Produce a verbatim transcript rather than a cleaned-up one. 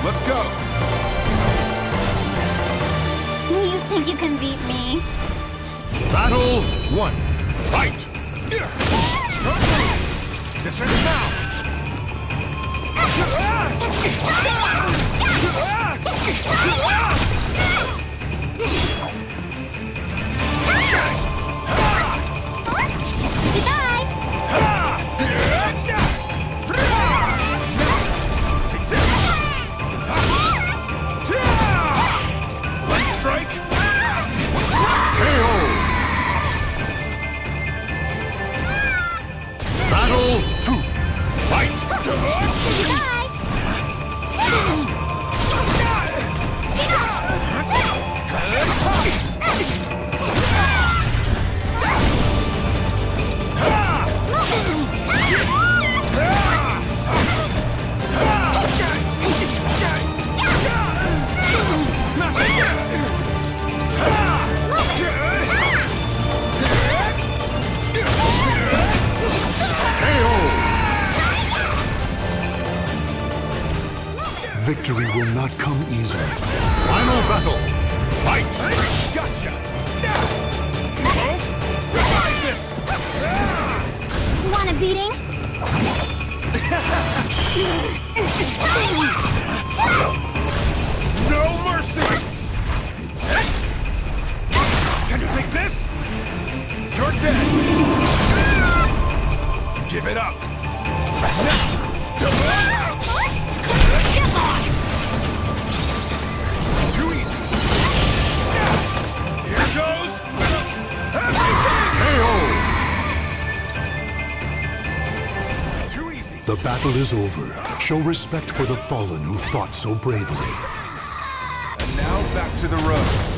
Let's go! You think you can beat me? Battle one. Fight! This ends now! Goodbye! Take this! One strike! K O! Battle two. Fight! Goodbye! Victory will not come easily. Final battle. Fight! Gotcha! You won't survive this! Want a beating? No mercy! Can you take this? You're dead! Give it up! Too easy! Here goes! Everything! K O! Too easy! The battle is over. Show respect for the fallen who fought so bravely. And now back to the road.